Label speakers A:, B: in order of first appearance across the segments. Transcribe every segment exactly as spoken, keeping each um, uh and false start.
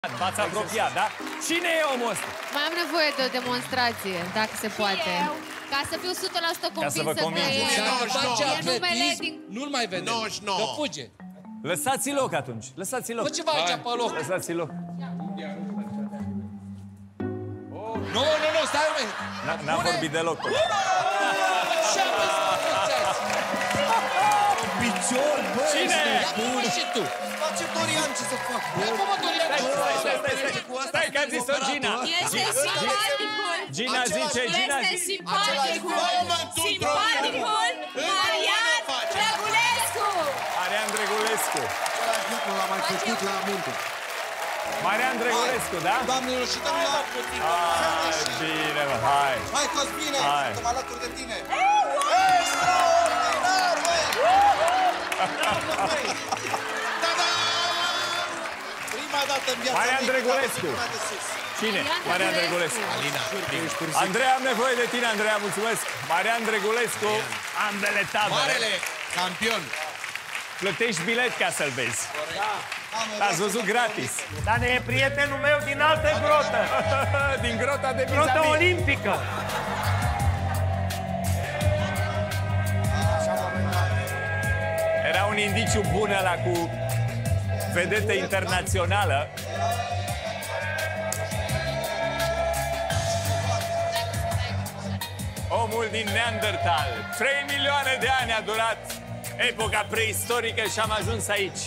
A: V-ați apropiat, da? Cine e omul ăsta?
B: Mai am nevoie de o demonstrație, dacă se poate. Ca să fiu o sută la sută convinsă că e numele din...
C: Nu-l mai vedem,
D: nouăzeci și nouă.
C: că fuge.
A: Lăsați-i loc atunci, lăsați-i loc.
C: Fă ceva aici pe loc.
A: Lăsați-i loc.
C: Nu, nu, nu, stai, măi.
A: N-a vorbit deloc.
C: Ce-am
D: Picior, băi!
A: Cine?
C: Ia-mă și tu.
D: Face Dorian, ce să fac?
C: Ia-mă, mă, Dorian.
A: Stai, stai, stai, stai, stai, că a zis-o Gina.
E: Este simpaticul!
A: Gina zice, Gina
E: Este
A: zice.
E: simpaticul! Simpaticul Marian Drăgulescu!
A: Marian Drăgulescu.
D: Nu l-am mai făcut la munte.
A: Marian Drăgulescu, da?
D: Doamnelor și domnilor!
A: Hai, bine, mă, hai.
D: Hai, Cosmine!
A: Hai.
D: Suntem alături de tine! Extraordinar, băi! Bravo, băi! Ta-da! Prima dată în viața
A: Marian
D: mea,
A: Drăgulescu.
D: prima de sus.
A: Cine? Marian Drăgulescu.
C: Alina.
A: Andreea, am nevoie de tine, Andreea, mulțumesc. Marian Drăgulescu, ambele tabere.
C: Marele campion.
A: Plătești bilet ca să-l vezi. L-ați văzut gratis.
F: Dar ne e prietenul meu din altă grotă.
A: Din grota de
F: Grotă
A: vis-a-vis.
F: olimpică.
A: Era un indiciu bun ăla cu vedetă internațională. Omul din Neandertal. Trei milioane de ani a durat epoca preistorică și am ajuns aici.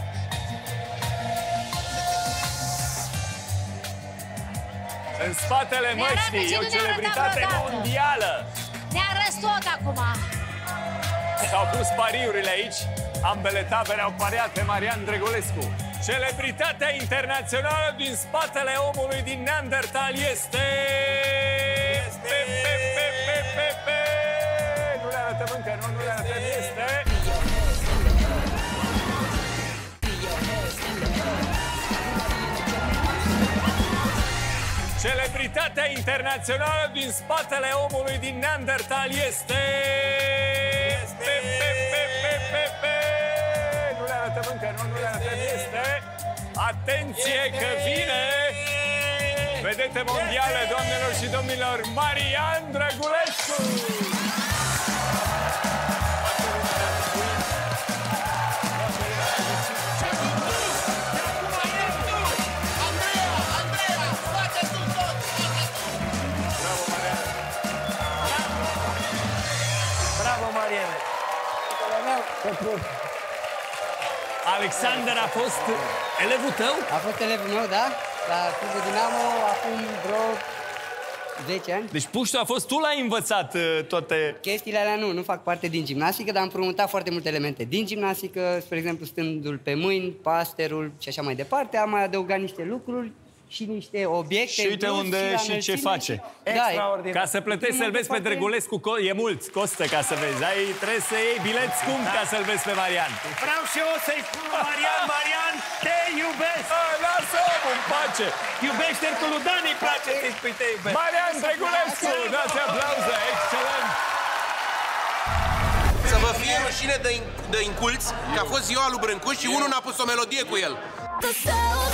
A: În spatele măștii e o celebritate mondială.
E: Ne arăți tot acum!
A: S-au pus pariurile aici. Ambele tabere au pariat pe Marian Drăgulescu. Celebritatea internațională din spatele omului din Neandertal este... Pe, pe, pe, pe, pe, pe. Nu le arătăm încă, nu, nu le arătăm, este... Celebritatea internațională din spatele omului din Neandertal este... Pe, pe, pe, pe, pe, pe. Nu le arătăm încă, nu, nu le arătăm, este... Atenție că vine... Vedete mondială, doamnelor și domnilor, Marian Drăgulescu!
F: Bravo, Mariane.
A: Alexander a fost elevul tău?
G: A fost elevul meu, da? La Clubul Dinamo, acum vreo zece ani.
A: Deci puștul a fost, tu l-ai învățat uh, toate...
G: Chestiile alea nu, nu fac parte din gimnastică, dar am împrumutat foarte multe elemente din gimnastică, spre exemplu stândul pe mâini, pasterul și așa mai departe. Am mai adăugat niște lucruri și niște obiecte.
A: Și uite unde și ce face.
G: Da,
A: ca să plătești să-l vezi pe Drăgulescu, e mult, costă ca să vezi. Ai, trebuie să iei bilet scump ca să-l vezi pe Marian.
F: Vreau și eu să-i spun lui Marian, Marian, te iubesc!
A: A, lasă omul în pace!
F: Iubește-l cu lui Dan, îi place să-i spui te iubesc!
A: Marian Drăgulescu, dați aplauze, excelent!
H: Să vă fie rușine de, de inculți că a fost ziua lui Brâncuș și unul n-a pus o melodie cu el.